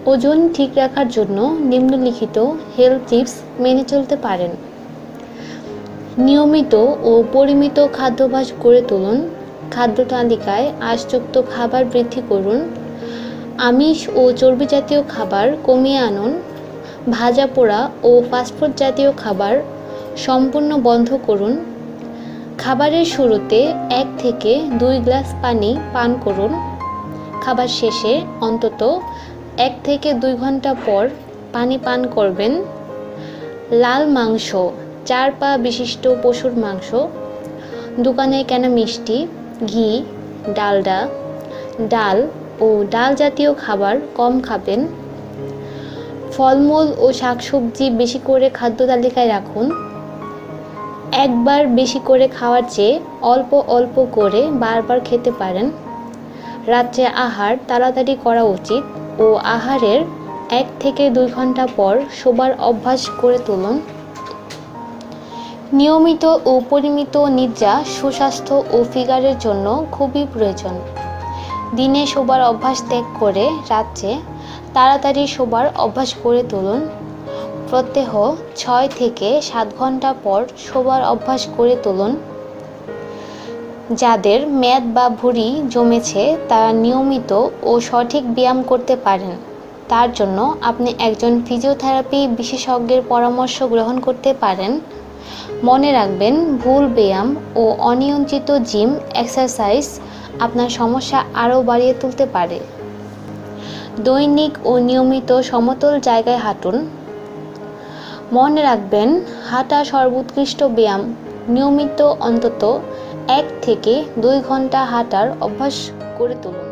ওজন ঠিক রাখার জন্য নিম্নলিখিত হেলথ টিপস মেনে চলতে পারেন। নিয়মিত ও পরিমিত খাদ্যাভ্যাস গড়ে তুলুন। খাদ্য তালিকায় আঁশযুক্ত খাবার বৃদ্ধি করুন। আমিষ ও চর্বি জাতীয় খাবার কমিয়ে আনুন। ভাজা পোড়া ও ফাস্টফুড জাতীয় খাবার সম্পূর্ণ বন্ধ করুন। খাবারের শুরুতে 1 থেকে 2 গ্লাস পানি পান করুন। খাবার শেষে অন্তত 1 থেকে 2 ঘন্টা পর পানি পান করবেন। লাল মাংস, 4 পা বিশিষ্ট পশুর মাংস, দোকানে কেনা মিষ্টি, ঘি, ডালডা, ডাল ও ডাল জাতীয় খাবার কম খাবেন। ফলমূল ও শাকসবজি বেশি করে খাদ্য তালিকায় রাখুন। একবার বেশি করে খাওয়ার চেয়ে অল্প অল্প করে বারবার খেতে পারেন। রাত্রে আহার তাড়াতাড়ি করা উচিত ও আহারের 1 থেকে 2 ঘন্টা পর শোবার অভ্যাস করে তুলুন। নিয়মিত ও পরিমিত নিদ্রা সুস্বাস্থ্য ও ফিগারের জন্য খুবই প্রয়োজন। দিনে শোবার অভ্যাস ত্যাগ করে রাত্রে তাড়াতাড়ি শোবার অভ্যাস করে তুলুন। প্রত্যহ 6 থেকে 7 ঘন্টা পর শোবার অভ্যাস করে তুলুন। যাদের মেদ বা ভুঁড়ি জমেছে তারা নিয়মিত ও সঠিক ব্যায়াম করতে পারেন। তার জন্য আপনি একজন ফিজিওথেরাপি বিশেষজ্ঞের পরামর্শ গ্রহণ করতে পারেন। মনে রাখবেন, ভুল ব্যায়াম ও অনিয়ন্ত্রিত জিম এক্সারসাইজ আপনার সমস্যা আরও বাড়িয়ে তুলতে পারে। দৈনিক ও নিয়মিত সমতল জায়গায় হাঁটুন। মনে রাখবেন, হাঁটা সর্বোৎকৃষ্ট ব্যায়াম। নিয়মিত অন্তত 1 থেকে 2 ঘন্টা হাঁটার অভ্যাস গড়ে তুলুন।